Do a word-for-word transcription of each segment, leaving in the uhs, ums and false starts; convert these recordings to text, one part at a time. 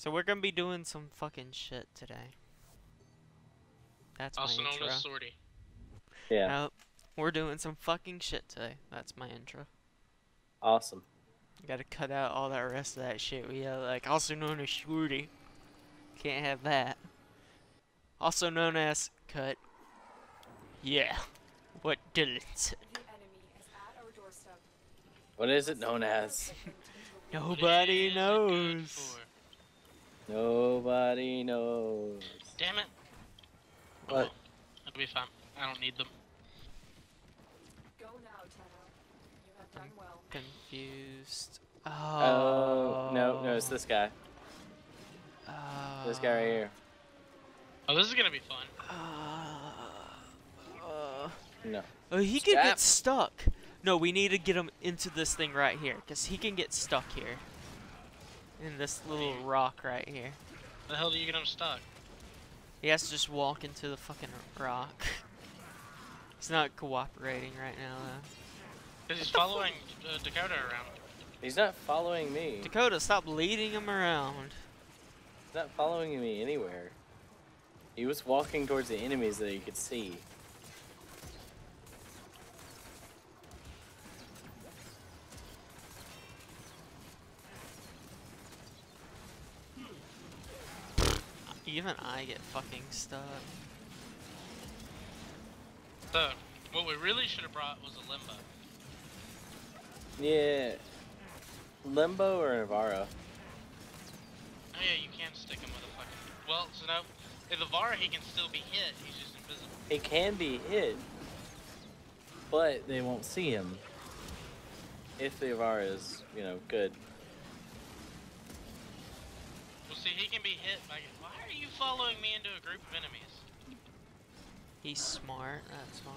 So we're gonna be doing some fucking shit today. That's my Also known intro. as Sortie. Yeah. Nope. We're doing some fucking shit today. That's my intro. Awesome. Gotta cut out all that rest of that shit we yell like, also known as Shorty. Can't have that. Also known as cut. Yeah. What Dylan said. What is it known as? Nobody What is it good knows. for? Nobody knows. Damn it. Oh, What? well. It'll be fine. I don't need them. Go now, Tenno. You have done well. Confused. Oh, Oh. no, no, it's this guy. Oh. This guy right here. Oh, this is gonna be fun. Uh, uh, No. oh, he could Stop. get stuck. No, we need to get him into this thing right here, because he can get stuck here. In this little rock right here. How the hell do you get them stuck? He has to just walk into the fucking rock. He's not cooperating right now, though. Because he's following uh, Dakota around. He's not following me. Dakota, stop leading him around. He's not following me anywhere. He was walking towards the enemies that he could see. Even I get fucking stuck. So, what we really should have brought was a Limbo. Yeah. Limbo or Navarro? Oh yeah, you can stick him with a fucking... Well, so no. If the Vara, he can still be hit. He's just invisible. He can be hit, but they won't see him. If the Navarro is, you know, good. Well, see, he can be hit by... Why are you following me into a group of enemies? He's smart, that's smart.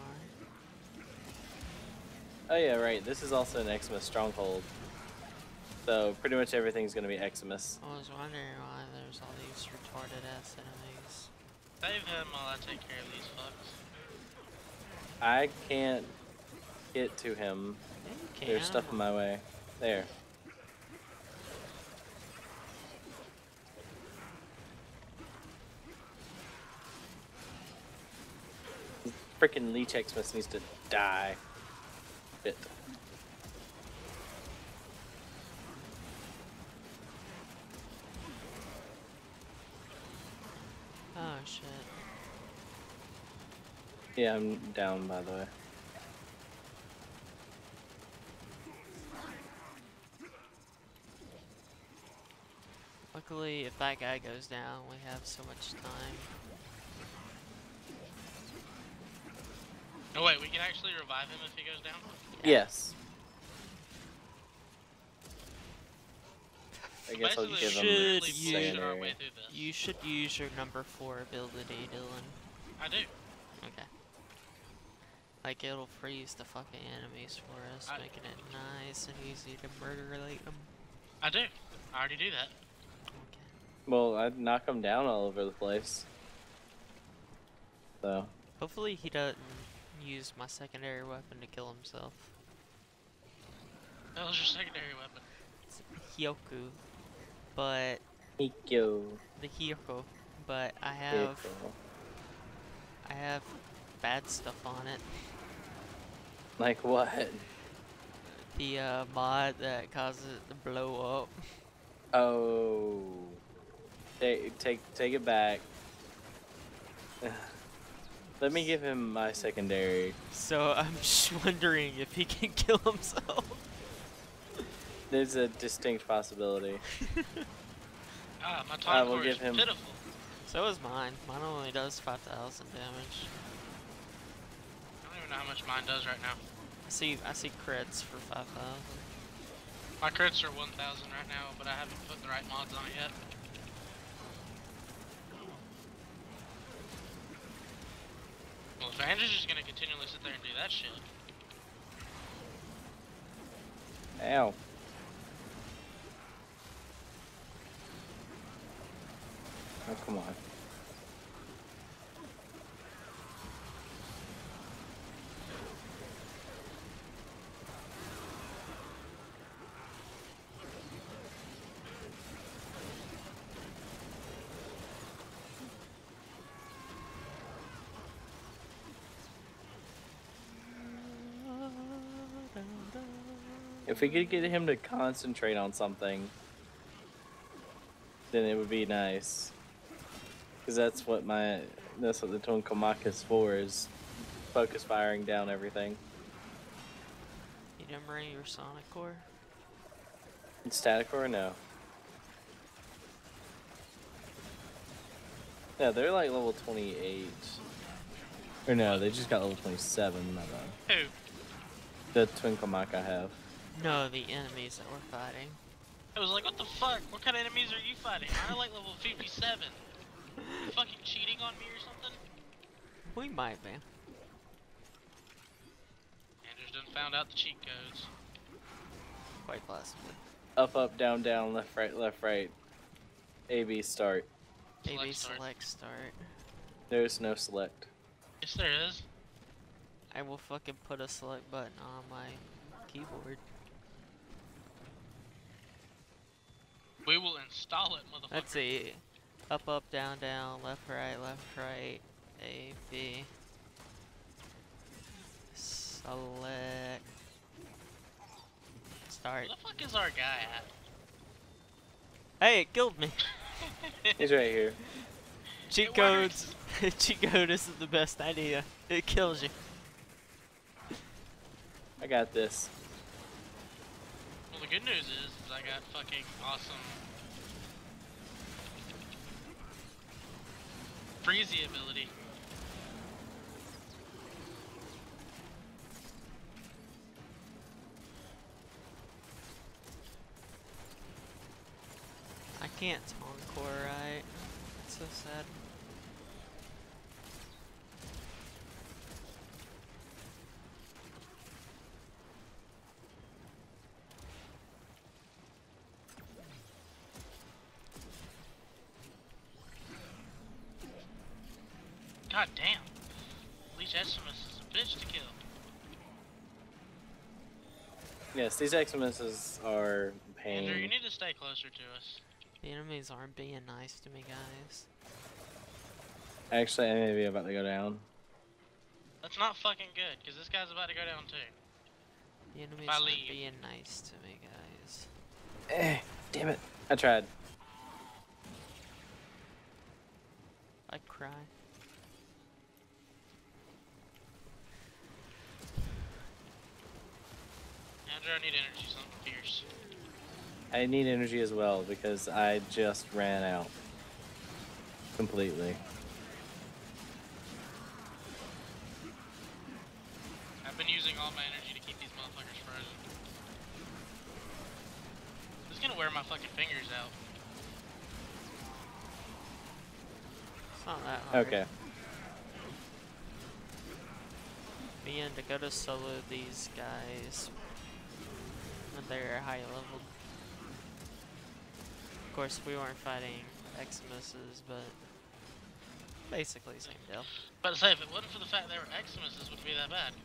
Oh yeah, right. This is also an Eximus stronghold. So pretty much everything's gonna be Eximus. I was wondering why there's all these retarded ass enemies. Save him while I take care of these fucks. I can't get to him. Yeah, you can. There's stuff in my way. There. Freaking Leech Eximus needs to die. Bit. Oh shit. Yeah, I'm down by the way. Luckily, if that guy goes down, we have so much time. Oh wait, we can actually revive him if he goes down? Yes. I guess I'll Basically, give should him really use- bullshit our way secondary. through this. You should use your number four ability, Dylan. I do. Okay. Like, it'll freeze the fucking enemies for us, I- making it nice and easy to murderate them. I do. I already do that. Okay. Well, I'd knock him down all over the place. So. Hopefully he doesn't use my secondary weapon to kill himself. That was your secondary weapon. It's Hyoku. But, Hikyo. the Hyoko. But I have, I have bad stuff on it. Like what? The uh, mod that causes it to blow up. Oh. Take take take it back. Let me give him my secondary. So I'm just wondering if he can kill himself. There's a distinct possibility. Ah, my I time will core is give him- pitiful. So is mine. Mine only does five thousand damage. I don't even know how much mine does right now. I see, I see crits for five thousand. My crits are one thousand right now, but I haven't put the right mods on it yet. Well, if Andrew's just gonna continually sit there and do that shit. Ow. Oh, come on. If we could get him to concentrate on something, then it would be nice. Because that's what my that's what the Tonkamaka is for, is focus firing down everything. You didn't bring your Sonic Core? It's static or no? Yeah, they're like level twenty-eight. Or no, they just got level twenty-seven. My bad. Who? The Twinklemach I have. No, the enemies that we're fighting. I was like, what the fuck? What kind of enemies are you fighting? I like level fifty-seven. You fucking cheating on me or something? We might be. Andrew's done found out the cheat codes. Quite possibly. Up, up, down, down, left, right, left, right. A, B, start. A B Select start. select start. There's no select. Yes, there is. I will fucking put a select button on my keyboard. We will install it, motherfucker. Let's see. Up, up, down, down, left, right, left, right. A, B. Select. Start. Where the fuck is our guy at? Hey, it killed me. He's right here. Cheat It codes. Cheat code isn't the best idea. It kills you. I got this. Well, the good news is, is I got fucking awesome Freezy ability. I can't Toncore right. It's so sad. God damn. Leech Eximus is a bitch to kill. Yes, these Xmas are pain. Andrew, you need to stay closer to us. The enemies aren't being nice to me, guys. Actually, I may be about to go down. That's not fucking good, because this guy's about to go down too. The enemies I aren't leave. being nice to me, guys. Eh, damn it. I tried. I cry. Andrew, I need energy, something fierce. I need energy as well because I just ran out. Completely. I've been using all my energy to keep these motherfuckers frozen. This is gonna wear my fucking fingers out. It's not that hard. Okay. Me and Dakota solo these guys when they're high leveled. Of course, we weren't fighting Xmuses, but basically same deal. But to say, if it wasn't for the fact they were Eximus, this wouldn't be that bad.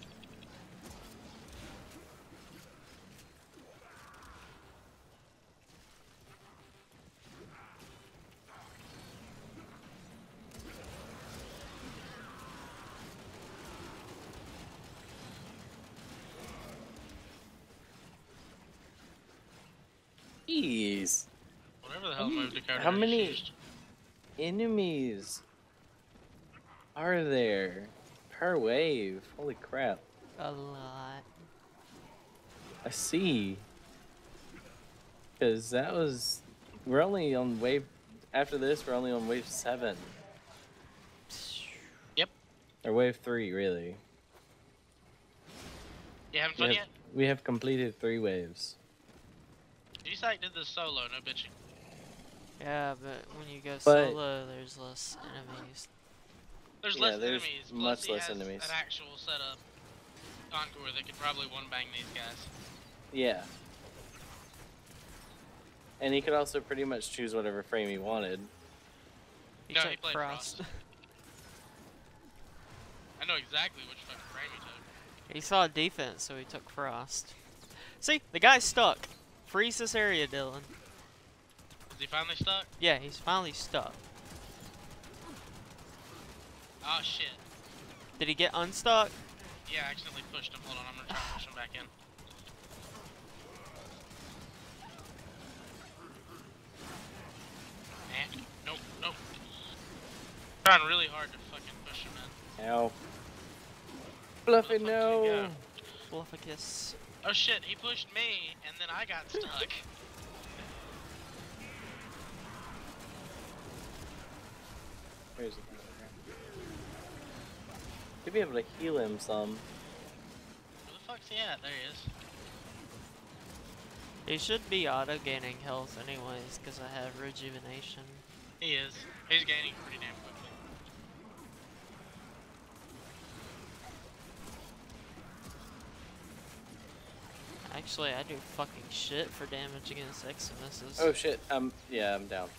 Jeez. Whatever the hell move Dakota how just many- used. Enemies are there per wave? Holy crap. A lot. I see. Because that was... We're only on wave... After this, we're only on wave seven. Yep. Or wave three, really. You having We fun have, yet? we have completed three waves. G-Psych did this solo, no bitching. Yeah, but when you go But- solo, there's less enemies. There's Yeah, less there's enemies, plus much he less has enemies. an actual setup Concord that could probably one-bang these guys. Yeah. And he could also pretty much choose whatever frame he wanted. He No, took he played Frost. Frost. I know exactly which fucking frame he took. He saw defense, so he took Frost. See, the guy's stuck. Freeze this area, Dylan. Is he finally stuck? Yeah, he's finally stuck. Oh shit. Did he get unstuck? Yeah, I accidentally pushed him. Hold on, I'm gonna try to push him back in. Trying really hard to fucking push him in. Ow. Where the Fluffy, fuck did he no. go? Flufficus. Oh shit, he pushed me, and then I got stuck. Where's he? Should be able to heal him some. Where the fuck's he at? There he is. He should be auto gaining health anyways, because I have rejuvenation. He is. He's gaining pretty damn quickly. Actually, I do fucking shit for damage against Eximuses. Oh shit, um, yeah, I'm down.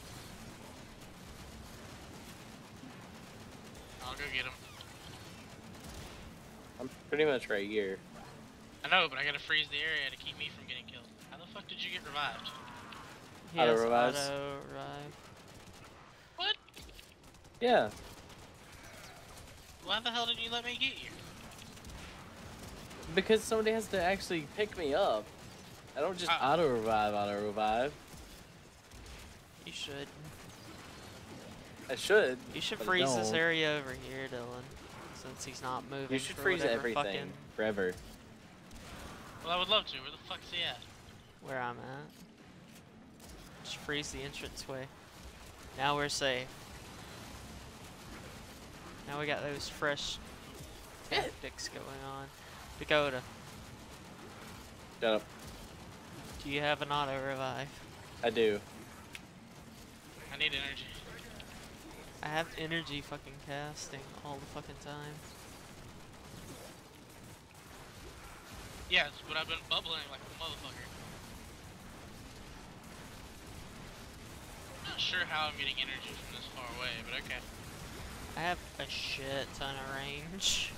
I'll go get him. I'm pretty much right here. I know, but I gotta freeze the area to keep me from getting killed. How the fuck did you get revived? He Auto has revives. auto revive. What? Yeah, Why the hell didn't you let me get you? because somebody has to actually pick me up. I don't just Uh, auto revive, auto revive. You should. I should. You should but I freeze this don't. area over here, Dylan. Since he's not moving. You should for freeze whatever everything fucking forever. Well, I would love to. Where the fuck's he at? where I'm at. Just freeze the entranceway. Now we're safe. Now we got those fresh tactics going on. Dakota, Shut up. do you have an auto revive? I do. I need energy. I have energy fucking casting all the fucking time. Yes, but I've been bubbling like a motherfucker. Not sure how I'm getting energy from this far away, but okay. I have a shit ton of range.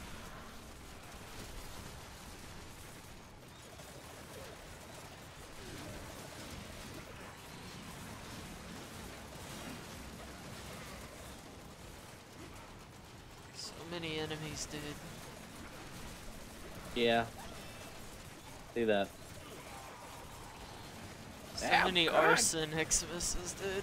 So many enemies, dude. Yeah. See that. So Ow, many God. arson Eximuses, dude.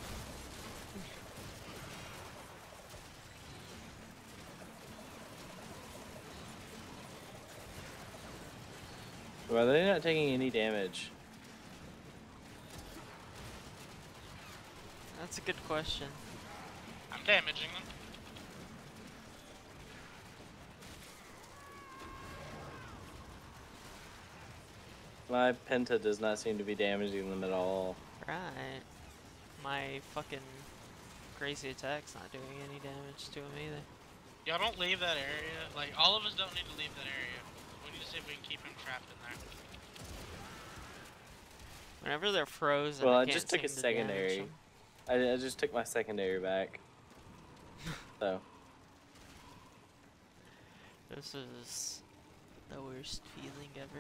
Well, they're not taking any damage. That's a good question. I'm damaging them. My Penta does not seem to be damaging them at all. Right. My fucking crazy attack's not doing any damage to him either. Y'all don't leave that area. Like, all of us don't need to leave that area. We need to see if we can keep him trapped in there. Whenever they're frozen, Well, I, I can't just took a seem to damage secondary. them. I, I just took my secondary back. So, This is the worst feeling ever.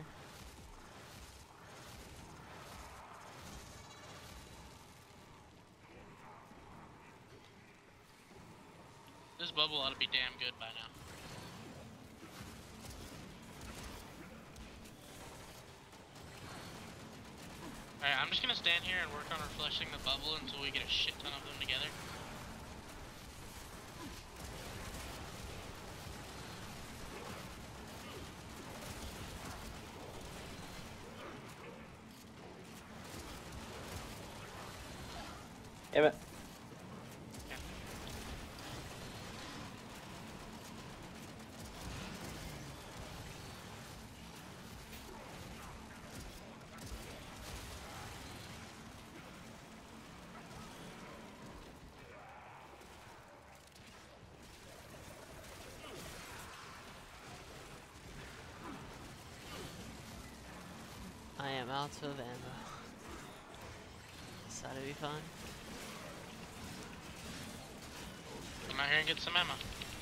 This bubble ought to be damn good by now. Alright, I'm just gonna stand here and work on refreshing the bubble until we get a shit ton of them together. damn it. I am out of ammo. This ought to be fun. Come out here and get some ammo.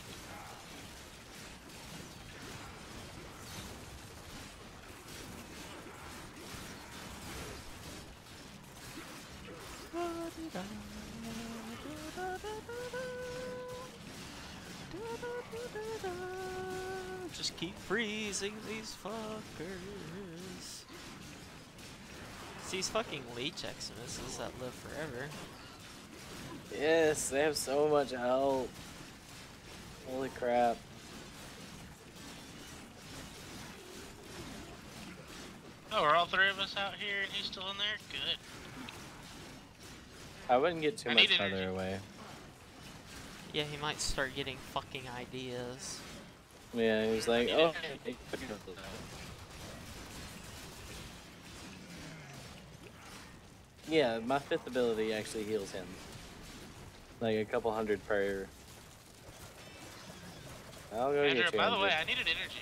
Just keep freezing these fuckers. It's these fucking leech Eximuses that live forever. Yes, they have so much health. Holy crap. Oh, are all three of us out here and he's still in there? Good. I wouldn't get too I much need farther energy. away. Yeah, he might start getting fucking ideas. Yeah, he was like, need oh. energy. Yeah, my fifth ability actually heals him. Like a couple hundred per. I'll go Andrew, get you. by the Andrew. way, I needed energy.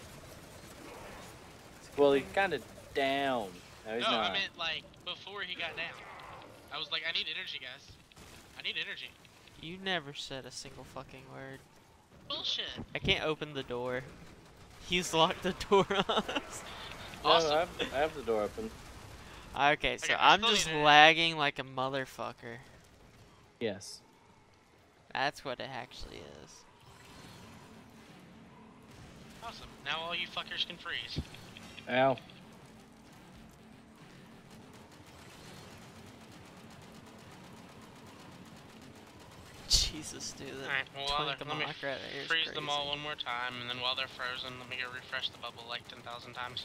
Well, he's kind of down. No, he's no, not. I meant like before he got down. I was like, I need energy, guys. I need energy. You never said a single fucking word. Bullshit. I can't open the door. He's locked the door on us. No, Awesome. I have, I have the door open. Okay, so Okay, I I'm still just need it. lagging like a motherfucker. Yes. That's what it actually is. Awesome. Now all you fuckers can freeze. Ow. Jesus, dude. That Alright, well, while twink they're, of let me mock right there is freeze them all crazy. one more time, and then while they're frozen, let me go refresh the bubble like ten thousand times.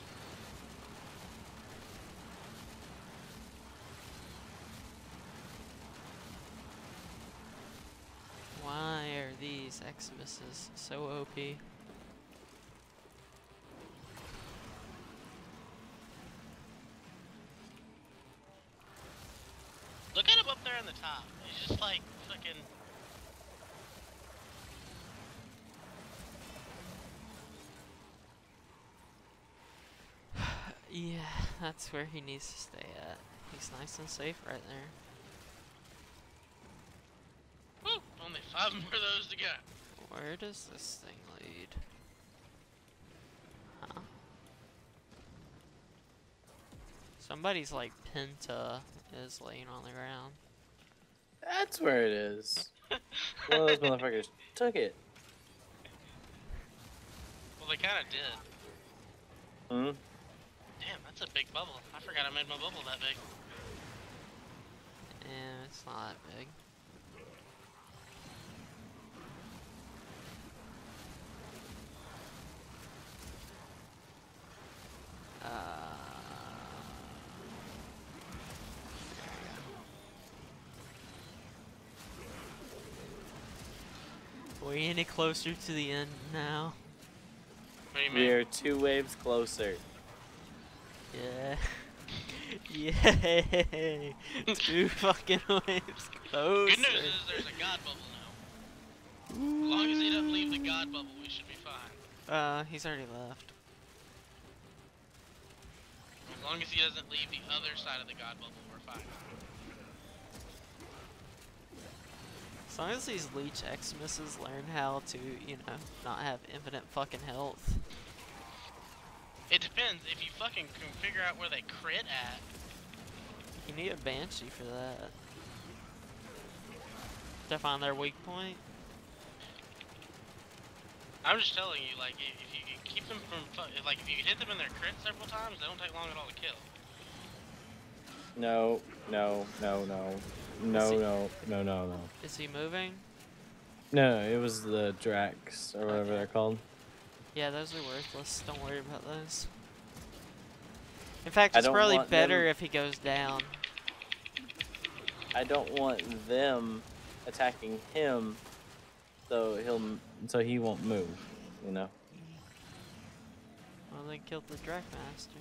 Why are these Xmas so O P? Look at him up there on the top. He's just like fucking. Yeah, that's where he needs to stay at. He's nice and safe right there. Woo! Only five more of those to go. Where does this thing lead? Huh? Somebody's like Penta is laying on the ground. That's where it is. One of those motherfuckers took it. Well, they kind of did. Hmm? Damn, that's a big bubble. I forgot I made my bubble that big. And it's not that big. Uh, Are we any closer to the end now? What do you mean? We're two waves closer. Yeah. Yay! Two fucking waves closer. Good news is there's a god bubble now. As long as he doesn't leave the god bubble, we should be fine. Uh, he's already left. As long as he doesn't leave the other side of the god bubble, we're fine. As long as these Leech Xmas learn how to, you know, not have infinite fucking health. It depends. If you fucking can figure out where they crit at, You need a Banshee for that. To find their weak point. I'm just telling you, like, if, if you can keep them from, fu- if, like, if you hit them in their crit several times, they don't take long at all to kill. No, no, no, no. No, See- no, no, no, no. Is he moving? No, it was the Drax, or whatever Okay. they're called. Yeah, those are worthless. Don't worry about those. In fact, I it's don't probably want better them- if he goes down. I don't want them attacking him, so he'll, so he won't move, you know? Well, they killed the Drakmaster.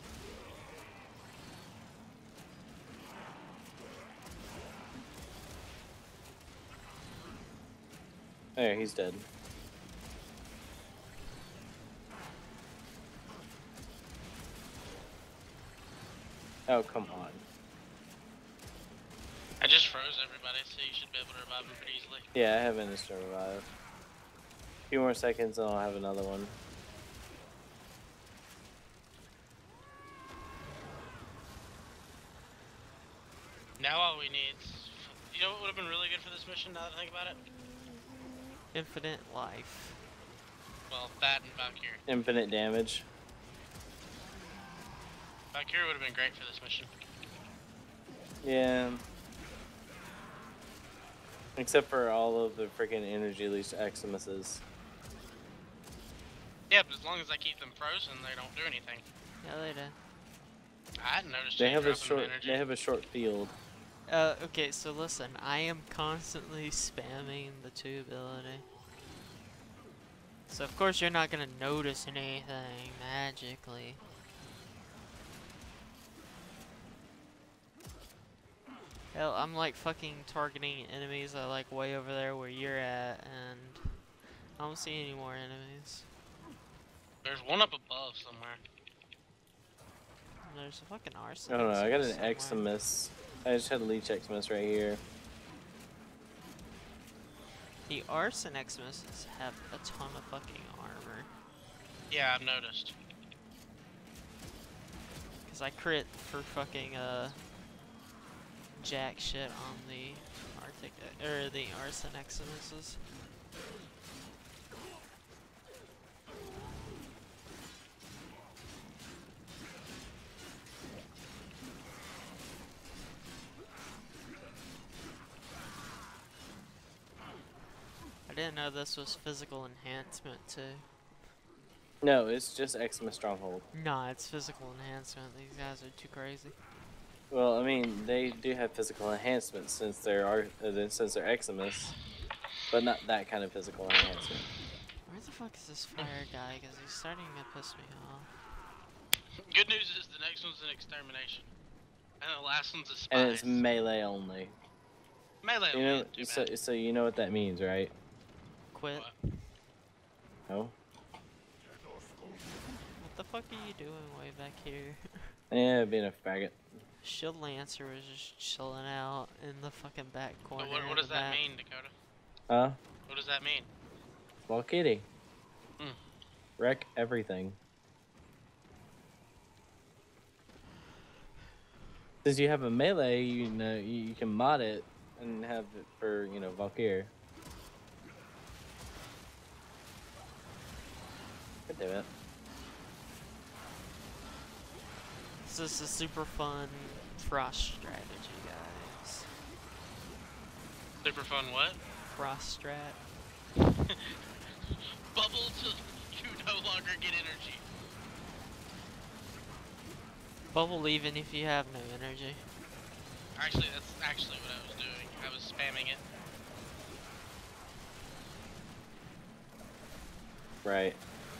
There, he's dead. Oh, come on. I just froze everybody, so you should be able to revive them pretty easily. Yeah, I have Instant Revive. A few more seconds and I'll have another one. Now all we need, you know what would have been really good for this mission, now that I think about it? Infinite life. Well, that and Valkyrie. Infinite damage. Valkyrie would have been great for this mission. Yeah. Except for all of the freaking energy leech Xmas. Yeah, but as long as I keep them frozen, they don't do anything. Yeah, they do. I hadn't noticed They you have a dropping short. energy. They have a short field. Uh, okay, so listen, I am constantly spamming the two ability. So of course you're not gonna notice anything magically. Hell, I'm like fucking targeting enemies that are like way over there where you're at, and I don't see any more enemies. There's one up above somewhere. And there's a fucking arson. I don't know. I got an somewhere. Eximus. I just had a Leech Eximus right here. The Arson Xmas have a ton of fucking armor. Yeah, I've noticed. Cause I crit for fucking uh jack shit on the Arctic or the Arson Xmas. I didn't know this was physical enhancement too. No, it's just Eximus Stronghold. Nah, it's physical enhancement. These guys are too crazy. Well, I mean, they do have physical enhancements since they're ar- uh, since they're Eximus, but not that kind of physical enhancement. Where the fuck is this fire guy? Cause he's starting to piss me off. Good news is the next one's an extermination. And the last one's a spice. And it's melee only. Melee You only know, isn't too so, bad. so you know what that means, right? Quit. What? No. What the fuck are you doing way back here? Yeah, being a faggot. Shield Lancer was just chilling out in the fucking back corner. But what, what of does the that map. mean, Dakota? Huh? What does that mean? Well, kitty. Hmm. Wreck everything. Since you have a melee, you know you, you can mod it and have it for you know Valkyr. God damn it. This is a super fun frost strategy, guys. Super fun what? Frost strat. Bubble till you no longer get energy. Bubble even if you have no energy. Actually, that's actually what I was doing. I was spamming it. Right.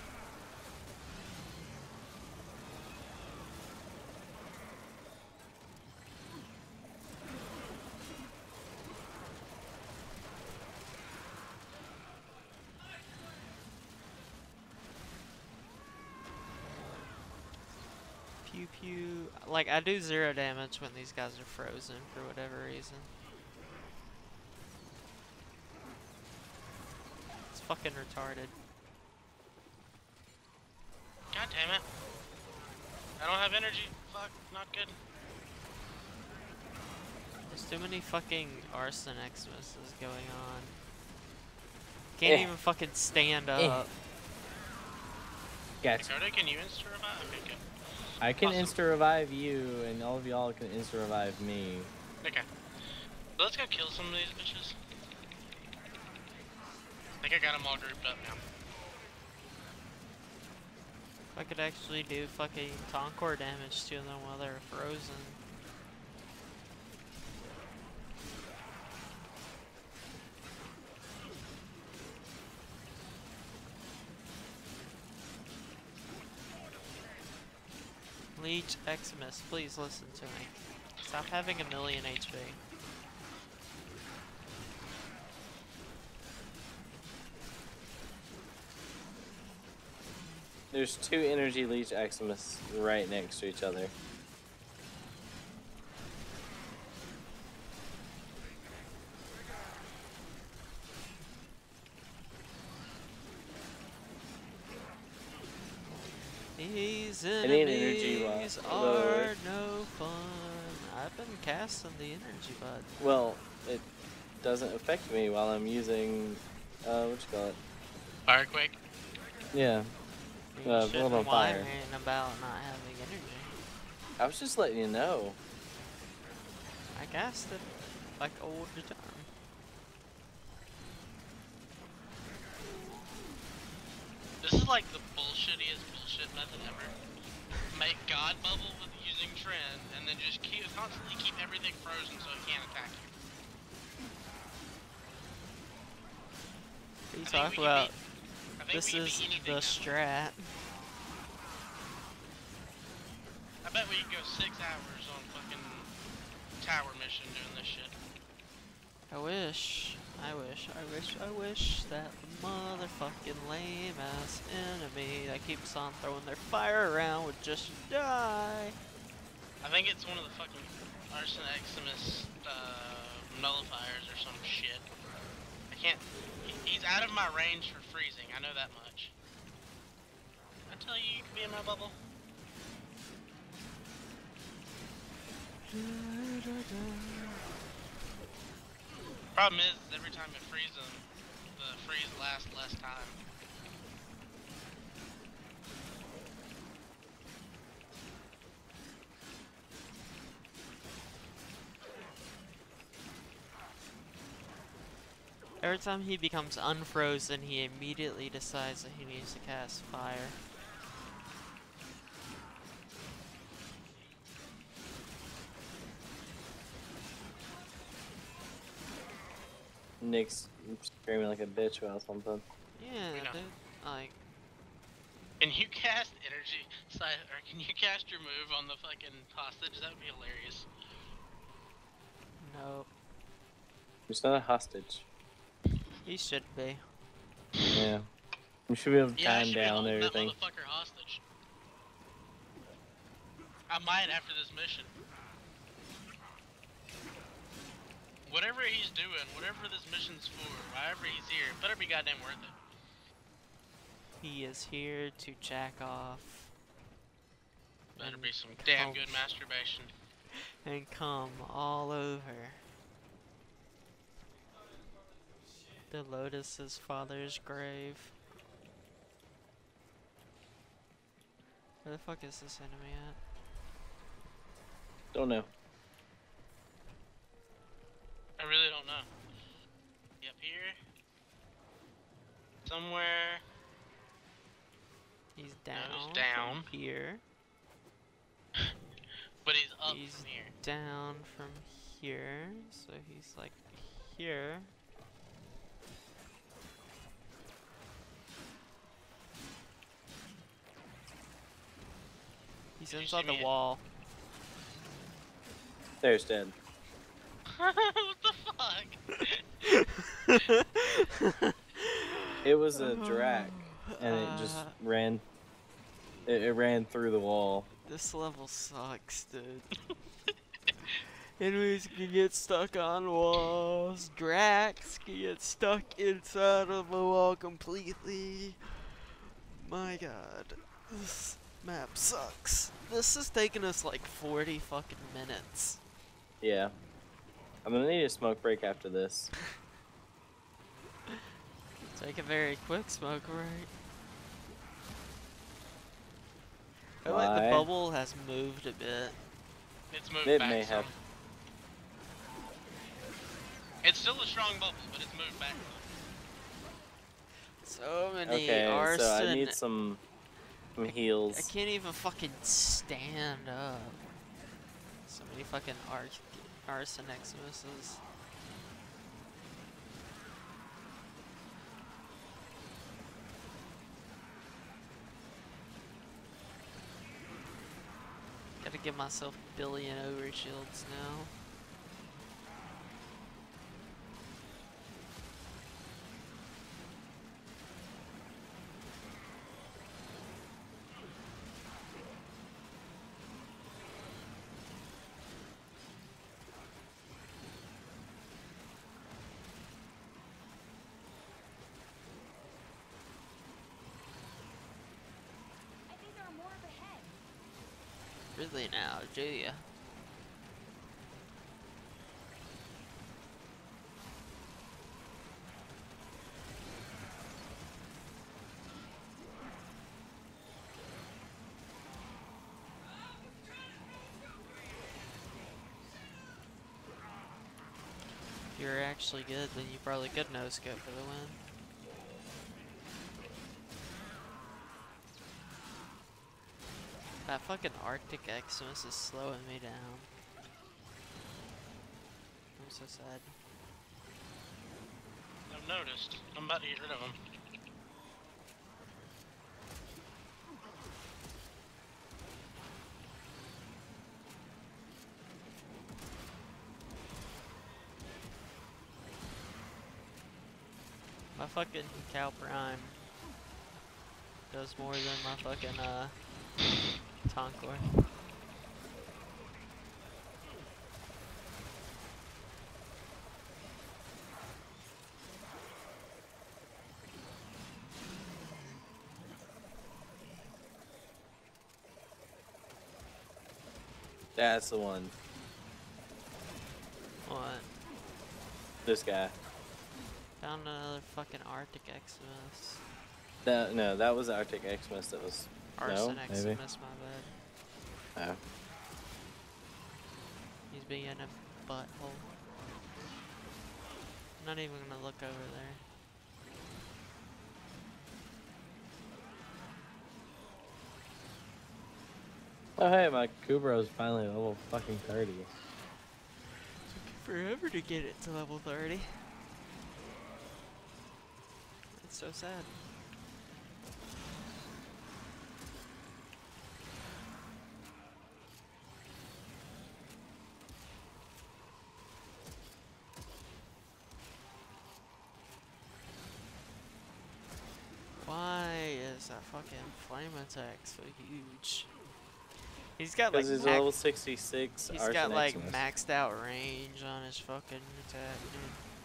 Pew pew. Like, I do zero damage when these guys are frozen for whatever reason. It's fucking retarded. God damn it. I don't have energy. Fuck, not good. There's too many fucking Arson Xmas going on. Can't Eh. even fucking stand Eh. up. Gotcha. Dakota, can you insta revive? Okay, good. I can Awesome. insta revive you, and all of y'all can insta revive me. Okay. So let's go kill some of these bitches. I think I got them all grouped up now. I could actually do fucking Concord damage to them while they're frozen. Leech Xmas, please listen to me. Stop having a million H P. There's two energy leech Eximus right next to each other. These need an energy enemies bar. are no fun. I've been casting the energy bud. Well, it doesn't affect me while I'm using, uh, what you call it? Firequake. Yeah. You Uh, shouldn't World on whine Fire. about not having energy. I was just letting you know. I cast it like old time. This is like the bullshittiest bullshit method ever. Make God bubble with using trend, and then just keep constantly keep everything frozen so it can't attack you. What are you I think talking we can about? beat- I think This we can is beat anything the that way. strat. I bet we can go six hours on fucking tower mission doing this shit. I wish, I wish, I wish, I wish that the motherfucking lame ass enemy that keeps on throwing their fire around would just die. I think it's one of the fucking Arson Eximus uh, nullifiers or some shit. I can't. He, he's out of my range for freezing. I know that much. I tell you, you can be in my bubble. Problem is, is every time you freeze them, the freeze lasts less time. Every time he becomes unfrozen, he immediately decides that he needs to cast fire. Nick's screaming like a bitch about something. Yeah, You know. dude. Like, Can you cast energy, si- or can you cast your move on the fucking hostage? That would be hilarious. no. He's not a hostage. He should be. Yeah. We should be able to Yeah, I time should be down holding everything. that motherfucker hostage. I might after this mission. Whatever he's doing, whatever this mission's for, wherever he's here, it better be goddamn worth it. He is here to jack off. Better and be some damn come- good masturbation. And come all over. The Lotus's father's grave. Where the fuck is this enemy at? Don't know. I really don't know. Yep, here. Somewhere. He's No, down. he's down. From here. But he's up He's from here. down from here. So he's like here. He's Did you inside see the me? wall. There's dead. What the fuck? It was a drac, and it just Uh, ran. It, it ran through the wall. This level sucks, dude. Enemies can get stuck on walls. Drax can get stuck inside of a wall completely. My god. This map sucks. This is taking us like forty fucking minutes. Yeah. I'm gonna need a smoke break after this. Take a very quick smoke break. I feel like the Why? bubble has moved a bit. It's moved It back may some. have. It's still a strong bubble, but it's moved back some. So many Okay, arson. so I need some, some I heals. can't even fucking stand up. So many fucking ar arson Eximuses. Gotta give myself billion overshields now. I think there are more up ahead. Really now, do ya? If you're actually good, then you probably could no scope for the win. That fucking Arctic Xmas is slowing me down. I'm so sad. I've noticed. I'm about to get rid of him. My fucking Cal Prime does more than my fucking uh Tonkor. That's the one. What? This guy. Found another fucking Arctic Xmas. That no, that was Arctic Xmas. That was Arson no, Xmas, maybe. my bad. Oh. He's being a butthole. I'm not even gonna look over there. Oh hey, my Kubro's finally level fucking thirty. Took forever to get it to level thirty. It's so sad. Why is that fucking flame attack so huge? He's got like Because he's max- level sixty-six. he's Arson got like Xmas. maxed out range on his fucking attack, dude.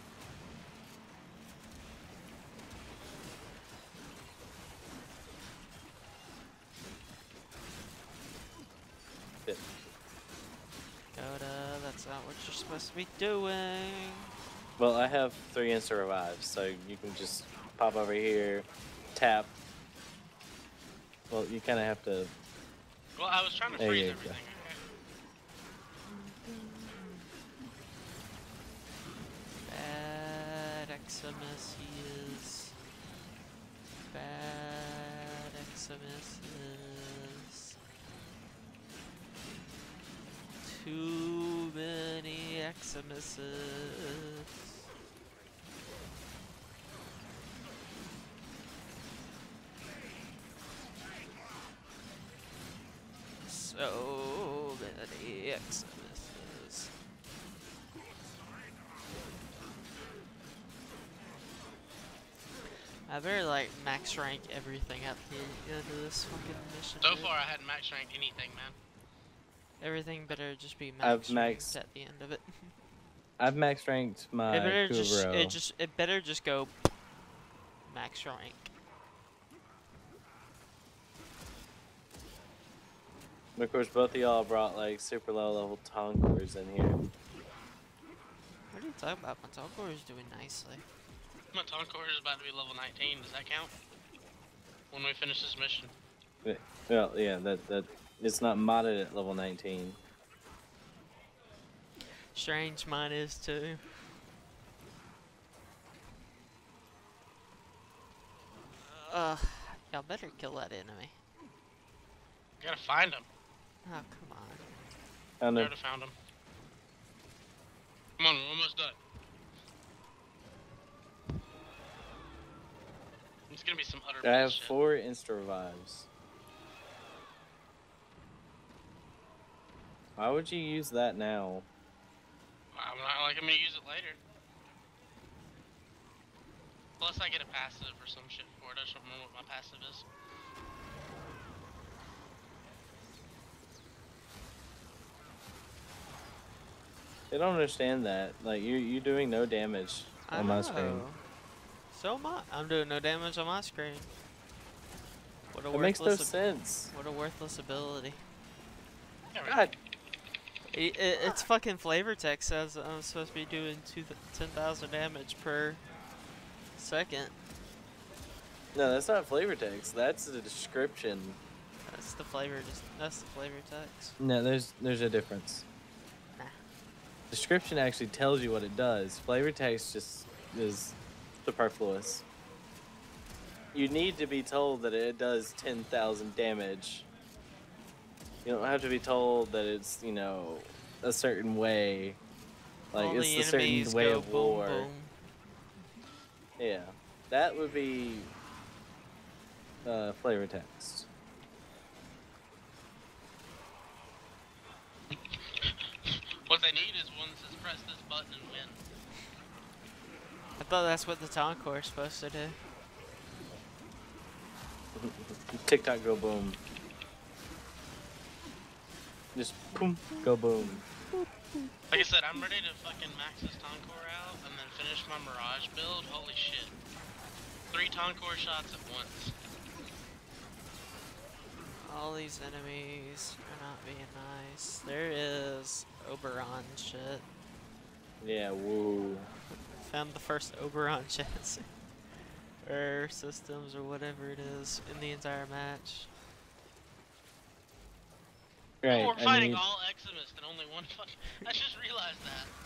Shit. Coda, that's not what you're supposed to be doing. Well, I have three insta revives, so you can just pop over here, tap. Well, you kind of have to. Well, I was trying to There freeze you go. everything. Bad Xmas is. Bad Xmas is. Too many Xmas's. So many Xmas's. I better like max rank everything up here into this fucking mission. So dude. far, I hadn't max ranked anything, man. Everything better just be I've max ranked maxed- at the end of it. I've max ranked my it better Kubro. just it just it better just go max rank. Of course, both of y'all brought like super low level Tonkors in here. What are you talking about? My Tonkor is doing nicely. My Tonkor is about to be level nineteen. Does that count? When we finish this mission. Well, yeah, that that it's not modded at level nineteen. Strange mine is too. Uh, y'all better kill that enemy. Gotta find him. Oh, come on. I I know. already found him. Come on, we're almost done. It's gonna be some utter I have bullshit. four insta revives. Why would you use that now? I'm not like I'm gonna use it later. Plus, I get a passive or some shit for it. I just don't remember what my passive is. I don't understand that. Like you, you doing no damage I on my screen. know. So am I. I'm doing no damage on my screen. What a It makes no worthless. ab- sense. what a worthless ability. Yeah, right. God, I i it's fucking flavor text says I'm supposed to be doing two ten thousand damage per second. no, that's not flavor text. That's the description. That's the flavor. Just that's the flavor text. No, there's there's a difference. Nah. Description actually tells you what it does. Flavor text just is superfluous. You need to be told that it does ten thousand damage. You don't have to be told that it's, you know, a certain way. Like, All it's the a certain enemies way go of boom war. boom. Yeah. That would be uh, flavor text. What they need is one that says press this button and win. I thought that's what the Toncore is supposed to do. TikTok go boom. Just boom, go boom. Like I said, I'm ready to fucking max this Toncore out and then finish my Mirage build. Holy shit. Three Toncore shots at once. All these enemies are not being nice. There is Oberon shit. Yeah, woo. Found the first Oberon chassis. Or systems or whatever it is in the entire match. Right. Oh, we're I fighting need- all Eximus and only one fucking. I just realized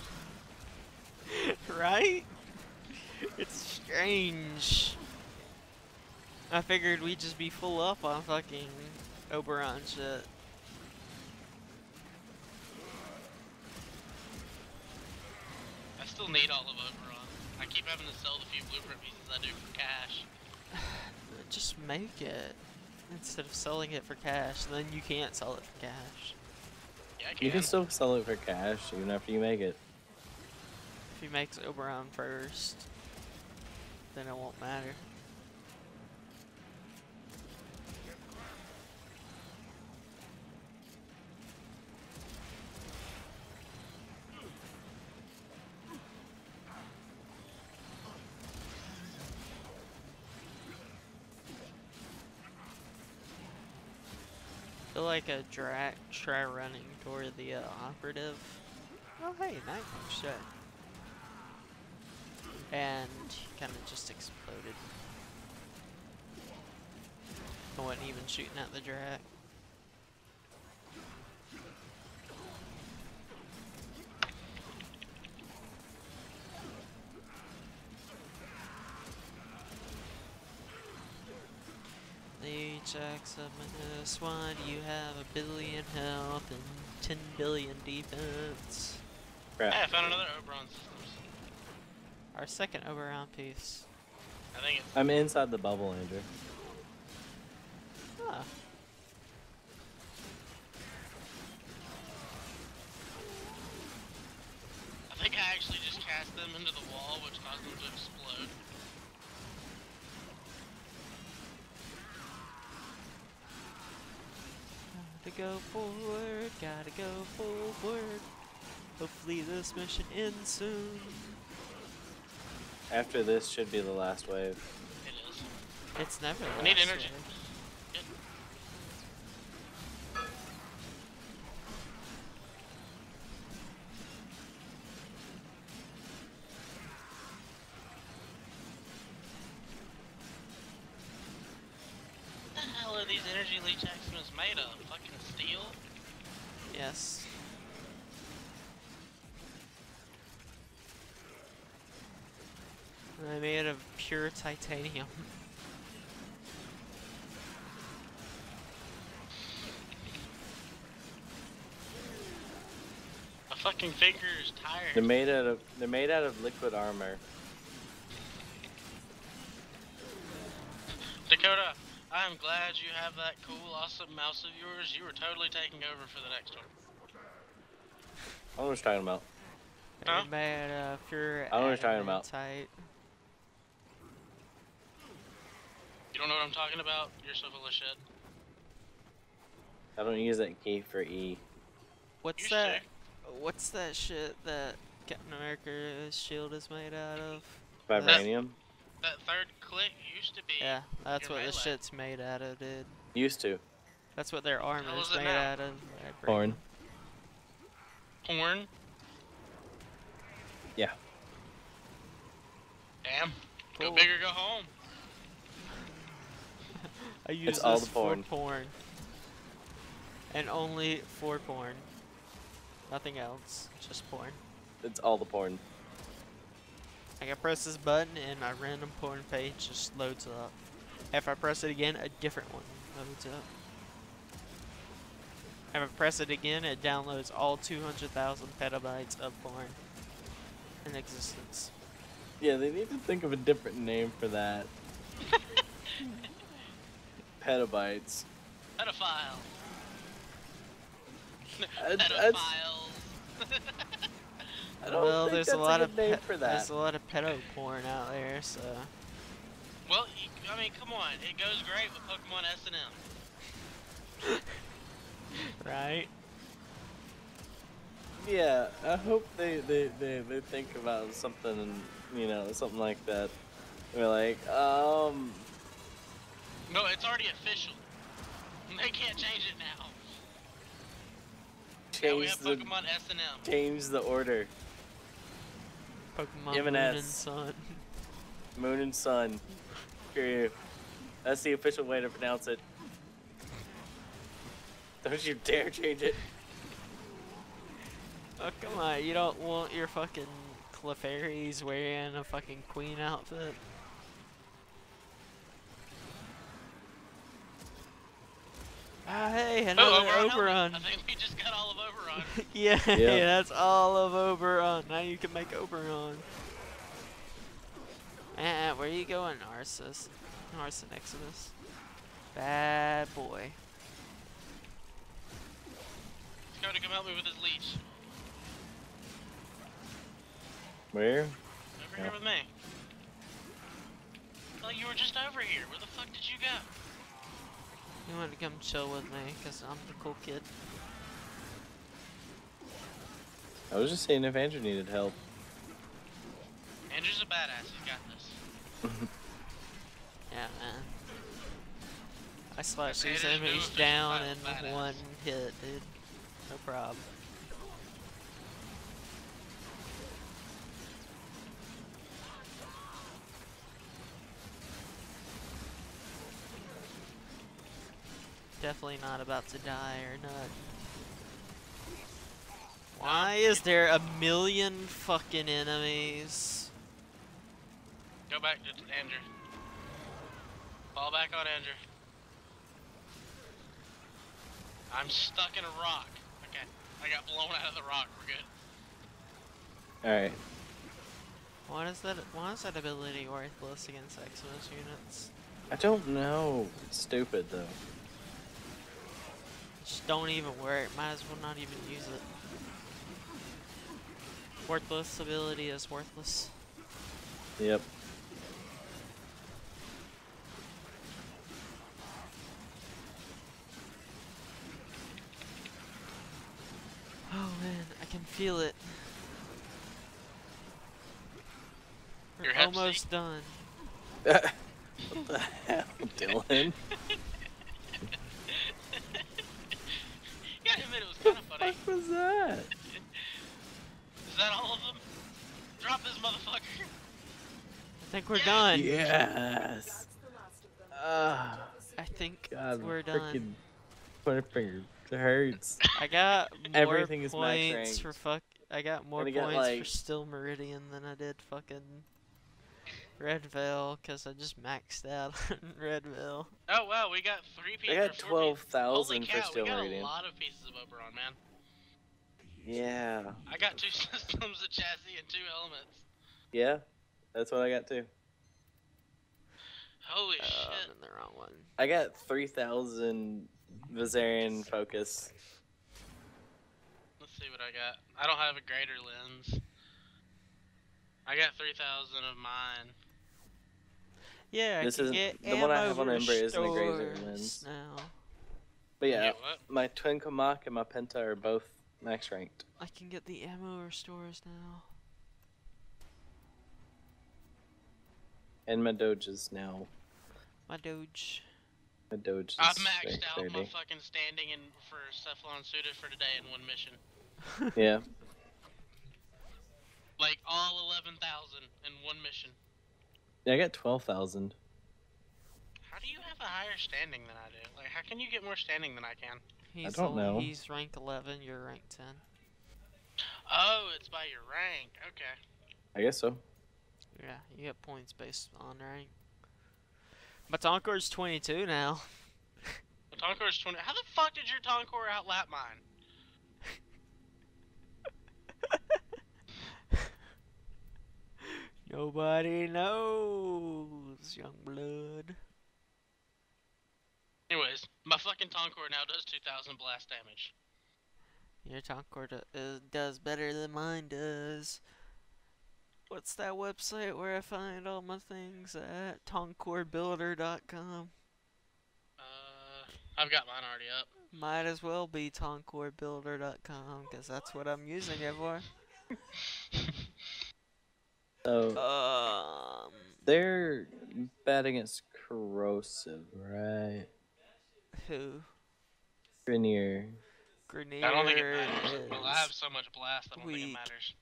that. Right? It's strange. I figured we'd just be full up on fucking Oberon shit. I still need all of Oberon. I keep having to sell the few blueprint pieces I do for cash. Just make it. Instead of selling it for cash, then you can't sell it for cash. Yeah, I can. You can still sell it for cash even after you make it. If he makes Oberon first, then it won't matter. I feel like a Drac try running toward the uh, operative. Oh hey, night shit. And he kind of just exploded. I wasn't even shooting at the Drac. H Eximus, why do you have a billion health and ten billion defense? Crap. Hey, I found another Oberon systems. Our second Oberon piece. I think it's. I'm inside the bubble, Andrew. Ah. I think I actually just cast them into the wall, which caused them to explode. Gotta go forward, gotta go forward. Hopefully this mission ends soon. After this should be the last wave. It is. It's never the I need last energy. wave. Good. What the hell are these energy leech Eximus made of? Fucking steel? Yes. I made of pure titanium. My fucking finger is tired. They're made out of they're made out of liquid armor. Dakota, I am glad you have that cool, awesome mouse of yours. You were totally taking over for the next one. I don't know what you're talking about. Huh? They're made of pure I don't know what you're talking about. adamantite. You don't know what I'm talking about? You're so full of shit. I don't use that key for E. What's Used that? What's that shit that Captain America's shield is made out of? Vibranium? That third click used to be. Yeah, that's your what this melee. shit's made out of, dude. Used to. That's what their armor hell is is it made now? out of. Porn. Porn. Yeah. Damn. Go Cool. big or go home. I use all this the porn. for porn. And only for porn. Nothing else, just porn. It's all the porn. I can press this button and a random porn page just loads up. If I press it again, a different one loads up. If I press it again, it downloads all two hundred thousand petabytes of porn in existence. Yeah, they need to think of a different name for that. Petabytes. Pedophile. I- I'd- Pedophiles. I don't Well, think there's that's a lot good of name pe- for that. there's a lot of pedo porn out there, so Well, you, I mean, come on. It goes great with Pokemon S and M. right? Yeah, I hope they, they, they, they think about something, you know, something like that. We're like, um, No, it's already official. They can't change it now. Now we change have the Pokemon S and M. change the order. Pokemon Give an Moon and S. Sun. Moon and Sun. Screw you. That's the official way to pronounce it. Don't you dare change it. Oh come on, you don't want your fucking Clefairies wearing a fucking queen outfit? Ah hey, another Oh, Oberon. Oberon. I think we just got all of Oberon. Yeah, Yeah. that's all of Oberon. Now you can make Oberon. Ah, where you going, Narcissus? Narcissus Exodus. Bad boy. He's going to come help me with his leech. Where? Over Yeah. here with me. Well, you were just over here. Where the fuck did you go? You want to come chill with me, because I'm the cool kid. I was just saying if Andrew needed help. Andrew's a badass. He's got this. Yeah, man. I slash Hey, these there's no enemies official down title, in badass. one hit, dude. No problem. Definitely not about to die or not. Why is there a million fucking enemies? Go back to Andrew. Fall back on Andrew. I'm stuck in a rock. Okay. I got blown out of the rock. We're good. Alright. Why is that? Why is that ability worthless against Exodus units? I don't know. It's stupid though. Just don't even work. Might as well not even use it. Worthless ability is worthless. Yep. Oh man, I can feel it. We're Your hep almost seek. done. What the hell, Dylan? Yeah, I admit it was kind of funny. What was that? Is that all of them? Drop this motherfucker. I think we're Yes! done. Yes. That's the last of them. Ah, I think God, we're freaking done. pointer finger. It hurts. I got more Everything is max points ranked. for fuck. I got more Gonna get, points for like- Still Meridian than I did fucking Red Veil, cause I just maxed out on Red Veil. Oh wow, we got three pieces. I got twelve Holy thousand cow, for Steel we got Meridian. a lot of pieces of Oberon, man. Yeah. I got two systems, a chassis, and two elements. Yeah. That's what I got too. Holy Oh, shit. I'm in the wrong one. I got three thousand Viserion focus. Let's see what I got. I don't have a greater lens. I got three thousand of mine. Yeah, This I can is- get the one I ammo have on Ember isn't a grazer restores lens. now. But yeah, Get what? my Twin Kamak and my Penta are both max ranked. I can get the ammo restores now. And my Doges now. My Doge. My Doge is I've maxed out very my sturdy. fucking standing in for Cephalon suited for today in one mission. Yeah. Like all eleven thousand in one mission. Yeah, I got twelve thousand. How do you have a higher standing than I do? Like, how can you get more standing than I can? He's don't only- know. He's rank eleven, you're rank ten. Oh, it's by your rank. Okay. I guess so. Yeah, you get points based on rank. But Encore's twenty-two now. But Tonkor's twenty. How the fuck did your Tonkor outlap mine? Nobody knows, young blood. Anyways, my fucking Tonkor now does two thousand blast damage. Your Tonkor do, uh, does better than mine does. What's that website where I find all my things at? Tonkor builder dot com. Uh, I've got mine already up. Might as well be Tonkor builder dot com, because that's what I'm using it for. So Um, they're bad against corrosive, right? who? Grenier. Grenier I don't think it matters. Well, I have is so much blast, I don't think weak. it matters.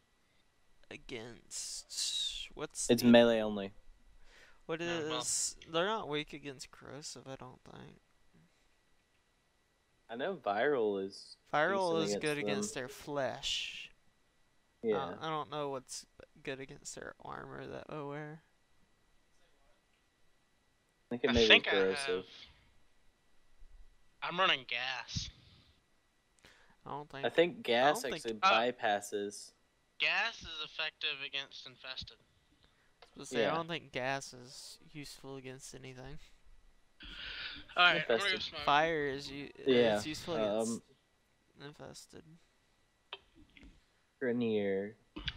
against... What's It's the... melee only. What No, well- is... They're not weak against corrosive, I don't think. I know viral is. Viral decent is against good them. against their flesh. Yeah. Uh, I don't know what's good against their armor that I wear. I think it I may think be I have. corrosive. I'm running gas. I don't think... I think gas think- actually uh, bypasses. Gas is effective against infested. I was gonna say, I yeah. don't think gas is useful against anything. Alright, I'm gonna go Infested. smoke. Fire is u- Yeah. it's useful against Um, infested. Grenier.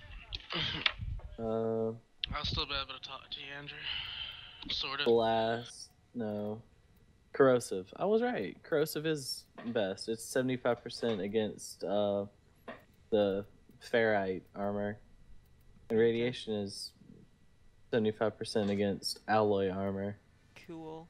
Uh, I'll still be able to talk to you, Andrew. Sort of. blast. No. Corrosive. I was right. Corrosive is best. It's seventy-five percent against uh, the ferrite armor. And radiation is seventy-five percent against alloy armor. Cool.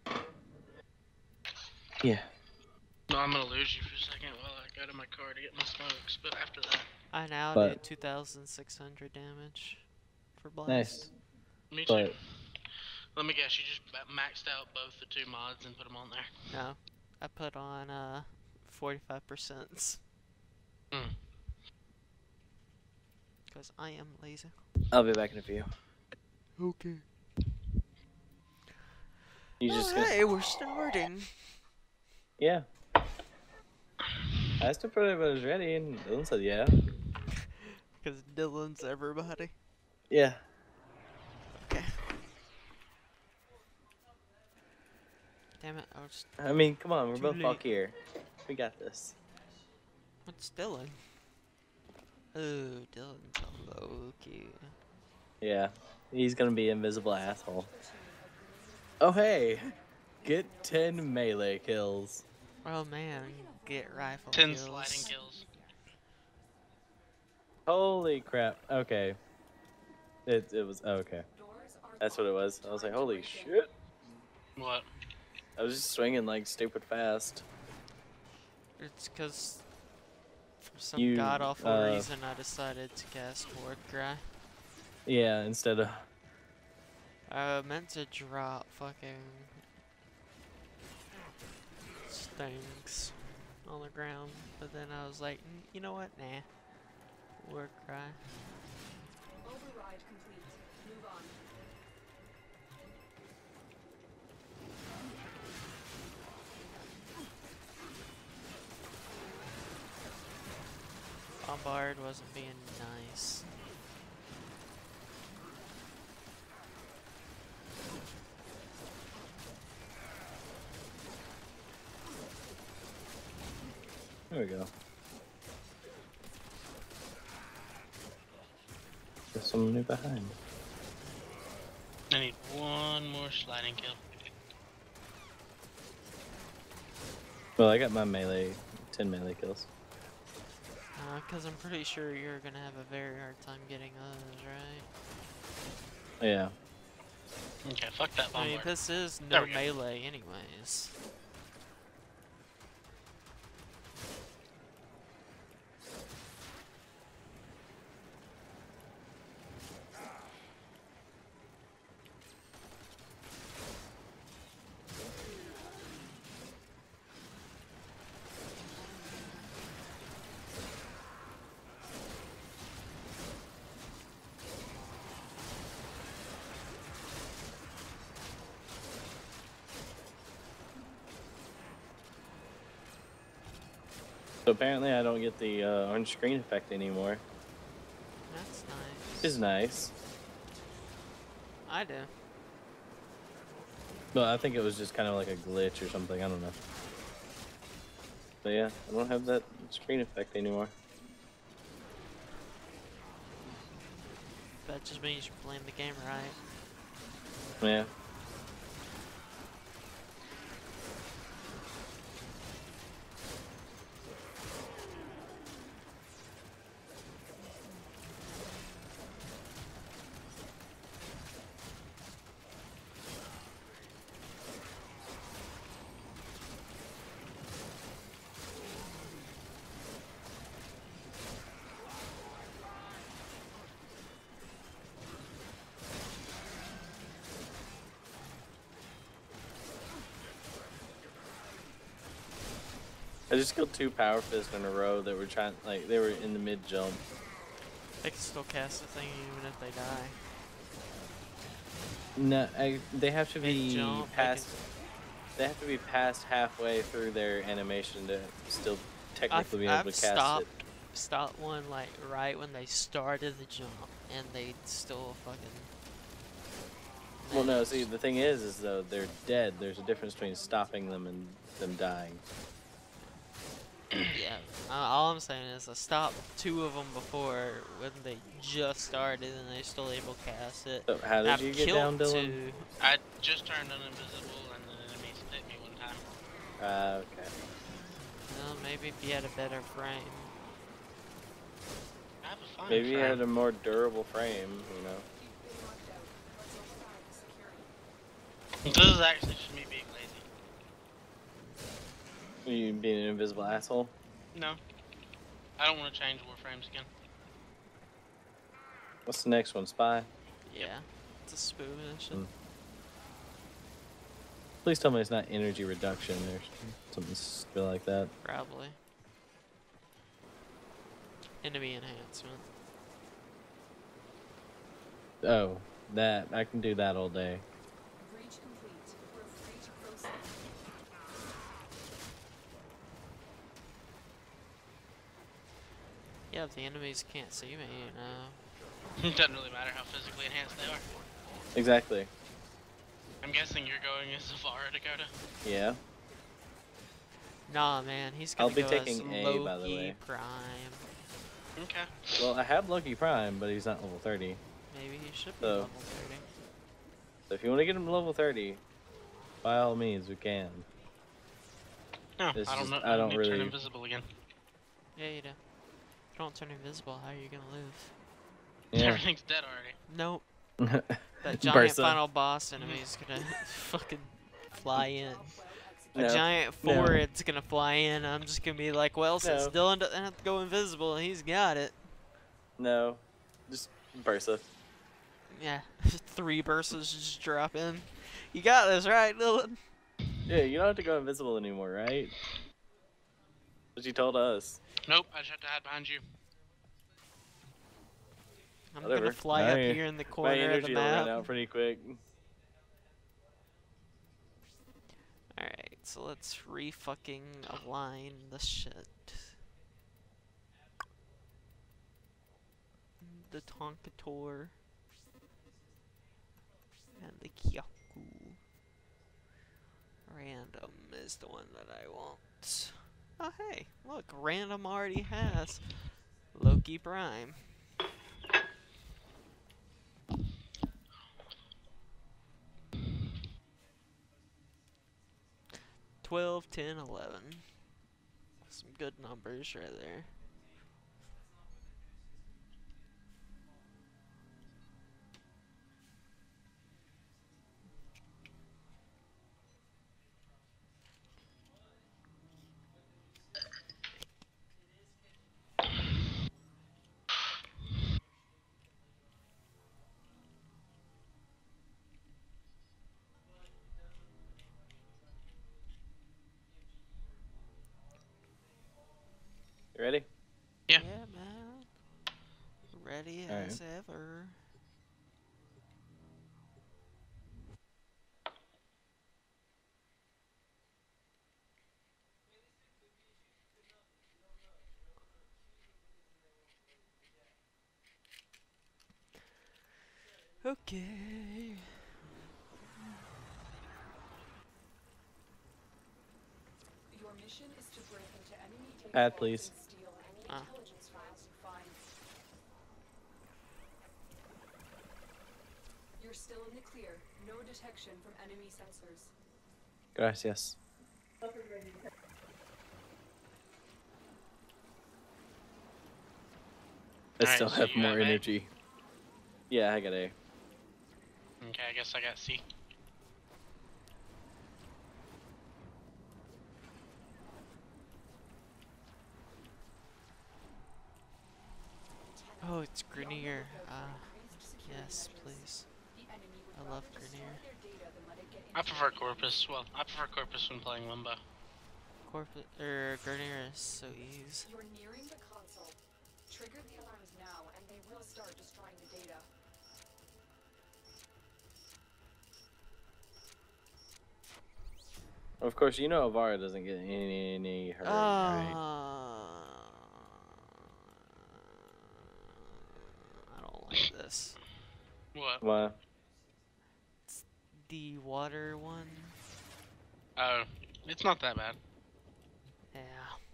Yeah. No, I'm gonna lose you for a second while I go to my car to get my smokes, but after that. I now But- do two thousand six hundred damage for blast. Nice. Me too. But Let me guess, you just ba- maxed out both the two mods and put them on there. No, I put on uh forty-five percent. Hmm. Because I am lazy. I'll be back in a few. Okay. You just gonna... Hey, we're starting. Yeah. I asked if everybody was ready, and Dylan said yeah. Because Dylan's everybody. Yeah. Okay. Damn it, I was... I mean, come on, we're Too both late. fuck here. We got this. What's Dylan? Oh, Dylan's a Loki. Yeah. He's gonna be invisible asshole. Oh hey! Get ten melee kills. Oh man, get rifle Ten kills. sliding kills. Holy crap. Okay. It, it was, oh, okay. That's what it was. I was like, holy shit. What? I was just swinging like stupid fast. It's because for some You, god awful uh, reason I decided to cast Horde Cry. Yeah, instead of... I meant to drop fucking stings on the ground, but then I was like, "Mm, you know what? Nah. Horde Cry. Override complete. Move on. Bombard wasn't being nice. There we go. There's someone new behind. I need one more sliding kill. Well, I got my melee, ten melee kills. Uh, cause I'm pretty sure you're gonna have a very hard time getting those, right? Yeah. Okay, fuck that I mean, bombard. this is There no we go. melee anyways. So apparently I don't get the uh, orange screen effect anymore. That's nice. Which is nice. I do. But I think it was just kind of like a glitch or something. I don't know. But yeah, I don't have that screen effect anymore. That just means you're playing the game right. Yeah. I just killed two power fists in a row that were trying, like, they were in the mid jump. They can still cast the thing even if they die. No, I, they have to be Mid-jump, they past. They have to be past halfway through their animation to still technically I've, be able I've to cast stopped, it. stopped one like right when they started the jump, and they still fucking. Well, no. See, the thing is, is though they're dead. There's a difference between stopping them and them dying. Yeah, uh, all I'm saying is I stopped two of them before when they just started and they still able to cast it. So how did I've you get down, killed Dylan? two. I just turned uninvisible and the enemy hit me one time. Uh, okay. Well, maybe if you had a better frame. I have a fine Maybe you frame. had a more durable frame, you know. This is actually just me being lazy. You being an invisible asshole. No. I don't want to change Warframes again. What's the next one? Spy. Yeah, it's a spoo mission. Mm. Please tell me it's not energy reduction or something stupid like that. Probably. Enemy enhancement. Oh, that I can do that all day. Breach complete. We're free to proceed. Yeah, if the enemies can't see me, you know. It doesn't really matter how physically enhanced they are. Exactly. I'm guessing you're going as Zafara, Dakota. Yeah. Nah, man, he's I'll gonna be go taking as A, Loki by the way. Prime. Okay. Well, I have Loki Prime, but he's not level thirty. Maybe he should be So- level thirty. So if you want to get him to level thirty, by all means, we can. No, It's I don't just- know. I don't need to turn really- invisible again. Yeah, you do. If you don't turn invisible, how are you gonna live? Yeah. Everything's dead already. Nope. That giant Bursa. final boss enemy's gonna fucking fly in. A No. giant No. forehead's gonna fly in. I'm just gonna be like, well, since No. Dylan doesn't have to go invisible and he's got it. No, just Bursa. Yeah, three bursts just drop in. You got this, right, Dylan? Yeah, you don't have to go invisible anymore, right? What you told us. Nope, I just have to hide behind you. I'm Whatever. gonna fly My- up here in the My corner of the energy will run map. out pretty quick. Alright, so let's re-fucking align the shit. The Tonkator. And the Kyaku. Random is the one that I want. Oh hey, look, random already has Loki Prime. twelve, ten, eleven. Some good numbers right there. You ready? Yeah. Yeah, man. Ready Alright. as ever. Okay. Your mission is to break into enemy data Add, vaults please. and steal any Ah. intelligence files you find. You're still in the clear. No detection from enemy sensors. Gracias. I Alright, still so have you more have A? energy. Yeah, I got A. Okay, I guess I got C. Oh, it's Grenier. They'll Ah, increased security yes, measures. please. The enemy would I love rather destroy Grenier. their data than let it get I into prefer their Corpus. Well, I prefer Corpus when playing Limbo. Corpus er Grenier is so easy. You're nearing the console. Trigger the alarms now, and they will start destroying the data. Of course, you know Avara doesn't get any, any hurt, right? Uh, I don't like this. What? Why? The water one. Oh, it's not that bad. Yeah.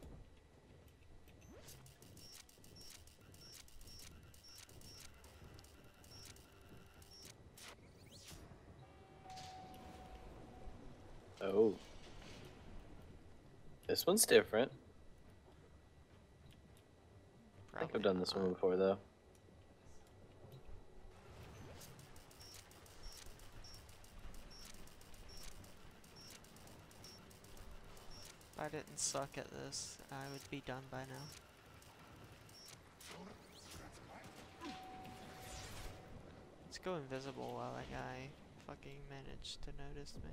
Oh. This one's different. I think I've done this one before, though. If I didn't suck at this, I would be done by now. Let's go invisible while that guy fucking managed to notice me.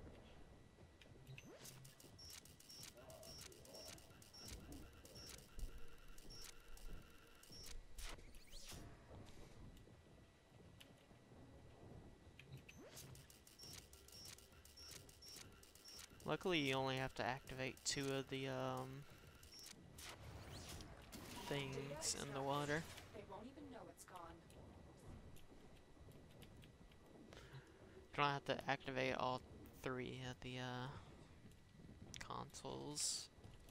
Luckily, you only have to activate two of the um things in the water. They won't even know it's gone. You don't have to activate all three of the uh consoles.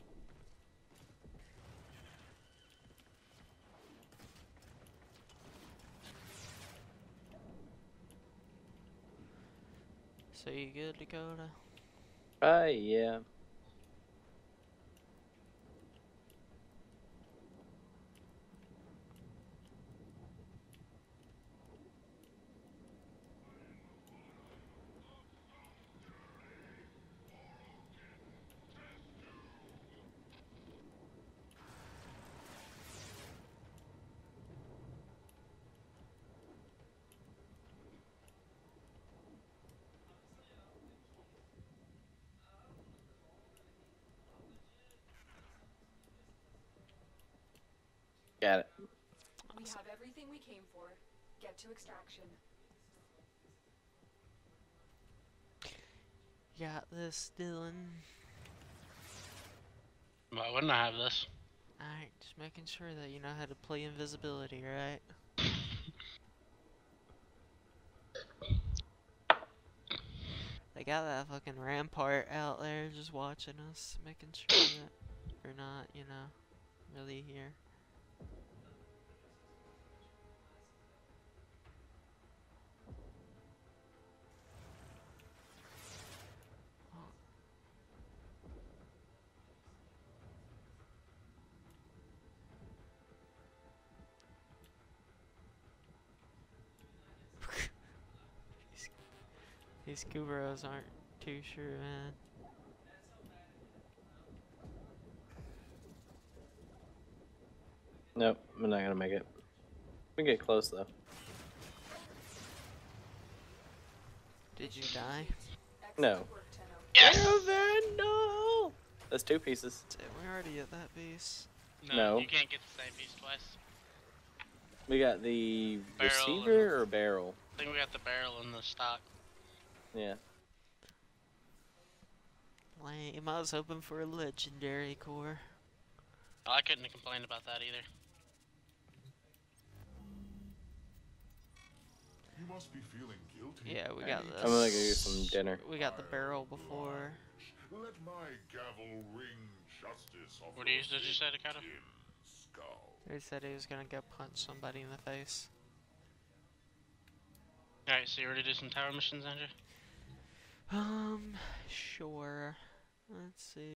So you good to go to? Uh, yeah. Got it. We have everything we came for. Get to extraction. Got this, Dylan. Why wouldn't I have this? Alright, just making sure that you know how to play invisibility, right? They got that fucking rampart out there just watching us, making sure that we're not, you know, really here. These, these Kuberos aren't too sure, man. Nope, I'm not gonna make it. We can get close, though. Did you die? No. Excellent work, Tenno. Yes! then, no! That's two pieces. Damn, we're already at that base. No, No. you can't get the same piece twice. We got the Barrel and- receiver or barrel? I think we got the barrel in the stock. Yeah. Lame, I was hoping for a legendary core. Oh, I couldn't have complained about that either. You must be feeling guilty. Yeah, we got this. I'm gonna go get some dinner. We got the barrel before. Let my gavel ring justice of What do you your did you say, Dakota? thin skull. He said he was gonna go punch somebody in the face. Alright, so you ready to do some tower missions, Andrew? Um, sure. Let's see.